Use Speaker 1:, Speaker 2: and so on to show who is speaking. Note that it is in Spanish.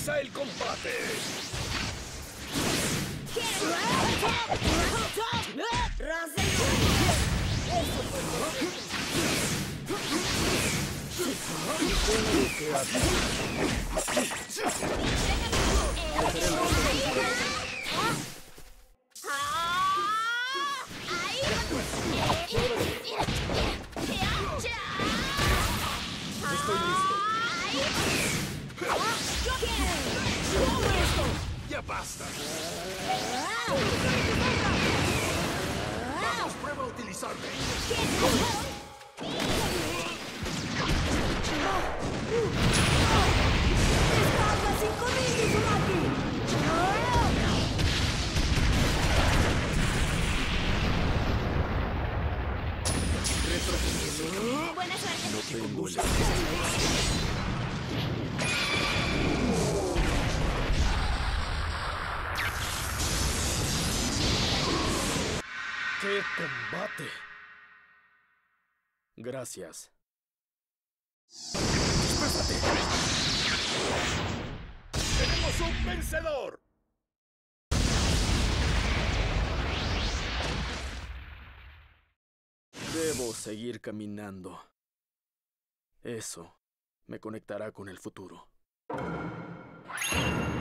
Speaker 1: ¡Empieza el combate! Estoy listo. ¡Ya basta! ¡Vamos, prueba a utilizarme!
Speaker 2: ¡Descarga 5000 de Uzumaki!
Speaker 3: Buena suerte.
Speaker 1: No tengo el... ¡Qué combate! Gracias. ¡Dispérsate! ¡Tenemos un vencedor! Debo seguir caminando. Eso me conectará con el futuro.